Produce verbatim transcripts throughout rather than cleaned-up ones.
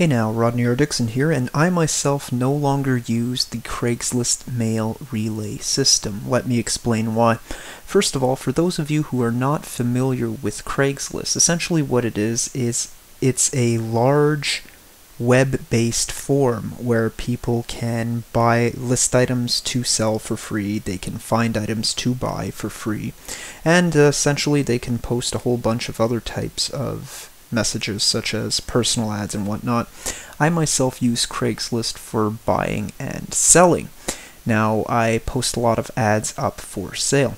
Hey now, Rodney R. Dixon here, and I myself no longer use the CraigsList Mail Relay System. Let me explain why. First of all, for those of you who are not familiar with Craigslist, essentially what it is, is it's a large web-based forum where people can buy list items to sell for free, they can find items to buy for free, and uh, essentially they can post a whole bunch of other types of messages such as personal ads and whatnot. I myself use Craigslist for buying and selling. Now, I post a lot of ads up for sale.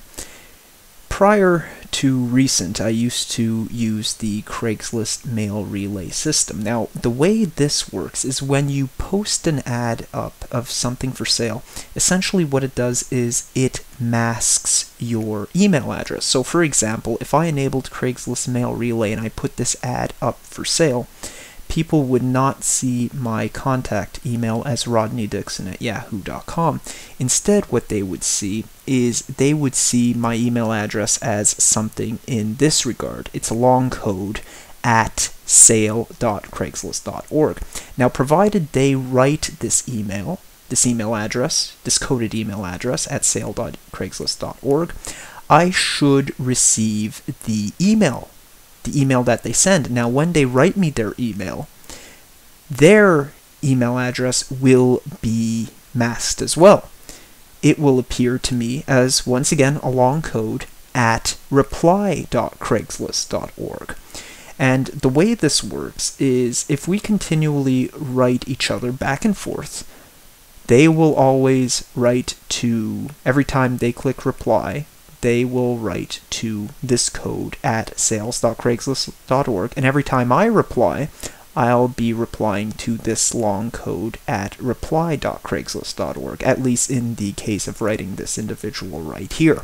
Prior to recent, I used to use the CraigsList Mail Relay System. Now, the way this works is when you post an ad up of something for sale, essentially what it does is it masks your email address. So, for example, if I enabled CraigsList Mail Relay and I put this ad up for sale, people would not see my contact email as rodney dixon at yahoo dot com. Instead, what they would see is they would see my email address as something in this regard. It's a long code at sale dot craigslist dot org. Now, provided they write this email, this email address, this coded email address at sale dot craigslist dot org, I should receive the email. the email that they send. Now, when they write me their email, their email address will be masked as well. It will appear to me as, once again, a long code at reply dot craigslist dot org. And the way this works is if we continually write each other back and forth, they will always write to, every time they click reply, they will write to this code at sales dot craigslist dot org, and every time I reply, I'll be replying to this long code at reply dot craigslist dot org, at least in the case of writing this individual right here.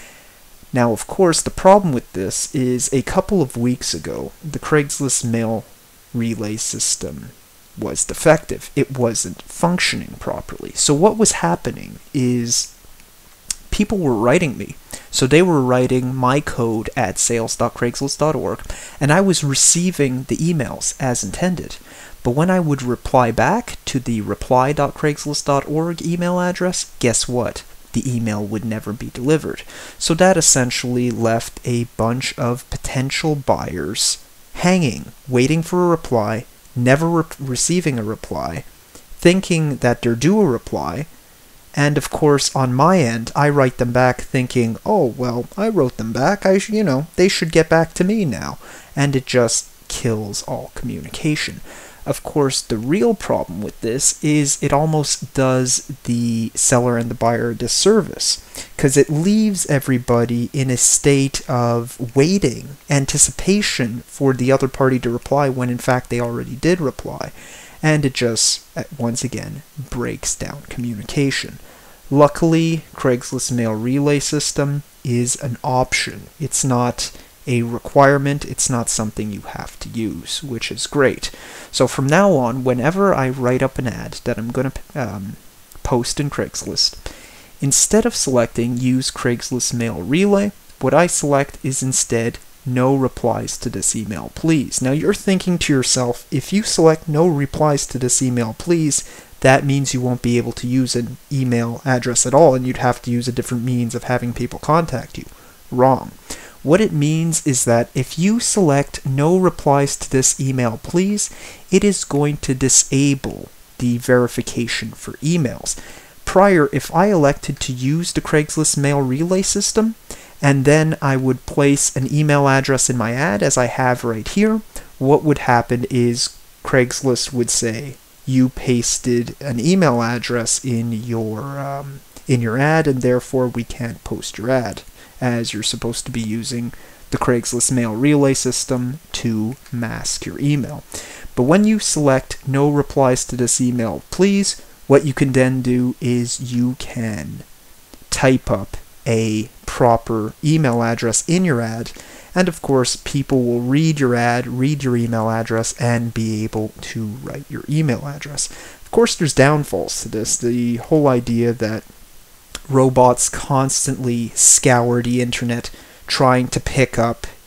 Now, of course, the problem with this is a couple of weeks ago, the CraigsList Mail Relay System was defective. It wasn't functioning properly. So what was happening is people were writing me. So they were writing my code at sales dot craigslist dot org, and I was receiving the emails as intended. But when I would reply back to the reply dot craigslist dot org email address, guess what? The email would never be delivered. So that essentially left a bunch of potential buyers hanging, waiting for a reply, never re- receiving a reply, thinking that they're due a reply. And of course, on my end, I write them back thinking, oh, well, I wrote them back. I, sh- you know, they should get back to me now. And it just kills all communication. Of course, the real problem with this is it almost does the seller and the buyer a disservice, because it leaves everybody in a state of waiting, anticipation for the other party to reply when in fact they already did reply. And it just, once again, breaks down communication. Luckily, CraigsList Mail Relay System is an option. It's not a requirement. It's not something you have to use, which is great. So from now on, whenever I write up an ad that I'm going to um, post in Craigslist, instead of selecting Use CraigsList Mail Relay, what I select is instead no replies to this email, please. Now you're thinking to yourself, if you select no replies to this email, please, that means you won't be able to use an email address at all, and you'd have to use a different means of having people contact you. Wrong. What it means is that if you select no replies to this email, please, it is going to disable the verification for emails. Prior, if I elected to use the CraigsList Mail Relay System, and then I would place an email address in my ad, as I have right here, what would happen is Craigslist would say, you pasted an email address in your um, in your ad, and therefore we can't post your ad, as you're supposed to be using the CraigsList Mail Relay System to mask your email. But when you select no replies to this email, please, what you can then do is you can type up a proper email address in your ad, and of course people will read your ad, read your email address, and be able to write your email address. Of course, there's downfalls to this. The whole idea that robots constantly scour the internet trying to pick up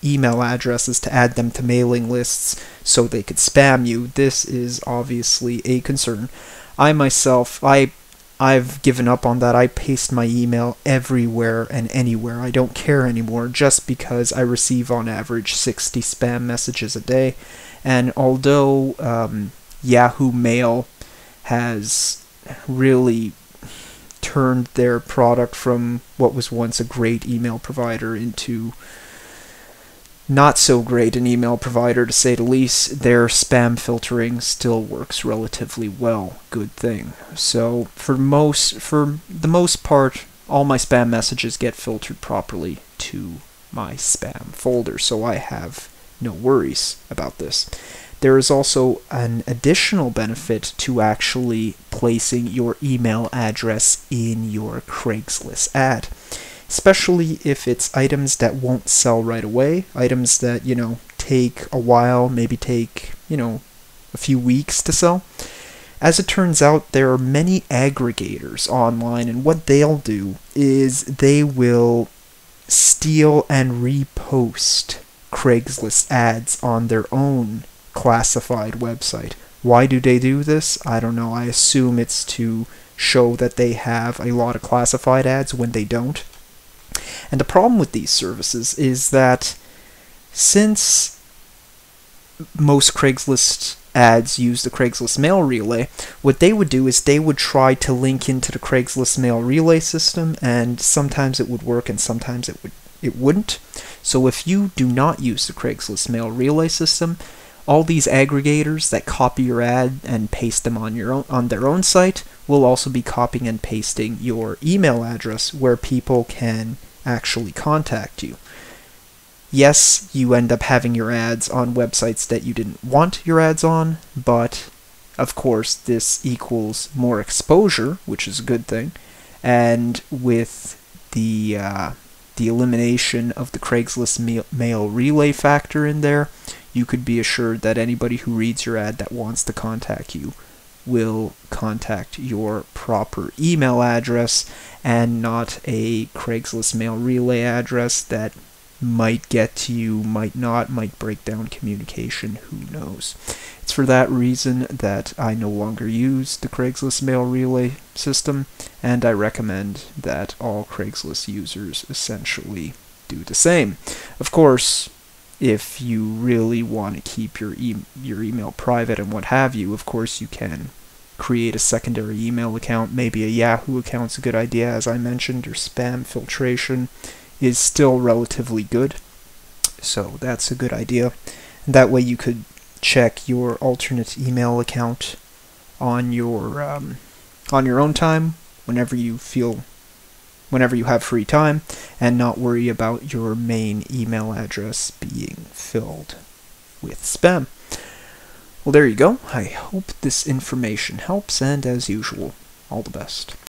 email addresses to add them to mailing lists so they could spam you. This is obviously a concern. I myself, I I've given up on that. I paste my email everywhere and anywhere. I don't care anymore, just because I receive on average sixty spam messages a day. And although um, Yahoo Mail has really turned their product from what was once a great email provider into not so great an email provider, to say the least, their spam filtering still works relatively well. Good thing. So for most, for the most part, all my spam messages get filtered properly to my spam folder, so I have no worries about this. There is also an additional benefit to actually placing your email address in your Craigslist ad, especially if it's items that won't sell right away, items that, you know, take a while, maybe take, you know, a few weeks to sell. As it turns out, there are many aggregators online, and what they'll do is they will steal and repost Craigslist ads on their own classified website. Why do they do this? I don't know. I assume it's to show that they have a lot of classified ads when they don't. And the problem with these services is that since most Craigslist ads use the Craigslist Mail Relay, what they would do is they would try to link into the Craigslist Mail Relay system, and sometimes it would work and sometimes it would it wouldn't. So if you do not use the Craigslist Mail Relay system, all these aggregators that copy your ad and paste them on your own on their own site will also be copying and pasting your email address where people can actually contact you. Yes, you end up having your ads on websites that you didn't want your ads on, but of course this equals more exposure, which is a good thing, and with the uh, the elimination of the Craigslist mail, mail relay factor in there, you could be assured that anybody who reads your ad that wants to contact you will contact your proper email address and not a Craigslist Mail Relay address that might get to you, might not, might break down communication, who knows. It's for that reason that I no longer use the Craigslist Mail Relay system, and I recommend that all Craigslist users essentially do the same. Of course, if you really want to keep your e your email private and what have you, of course you can create a secondary email account. Maybe a Yahoo account's a good idea, as I mentioned, or spam filtration is still relatively good, so that's a good idea. And that way you could check your alternate email account on your um, on your own time whenever you feel whenever you have free time, and not worry about your main email address being filled with spam. Well, there you go. I hope this information helps, and as usual, all the best.